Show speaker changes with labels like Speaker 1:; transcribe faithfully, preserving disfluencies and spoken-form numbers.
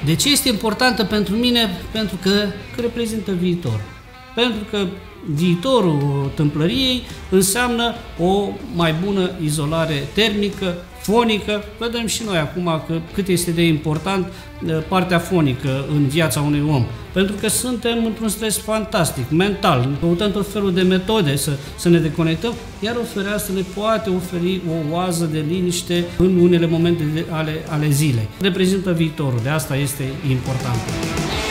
Speaker 1: De ce este importantă pentru mine? Pentru că, că reprezintă viitor. Pentru că viitorul tâmplăriei înseamnă o mai bună izolare termică, fonică. Vedem și noi acum că cât este de important partea fonică în viața unui om. Pentru că suntem într-un stres fantastic, mental, căutăm tot felul de metode să, să ne deconectăm, iar o fereastră ne poate oferi o oază de liniște în unele momente de, ale, ale zilei. Reprezintă viitorul, de asta este important.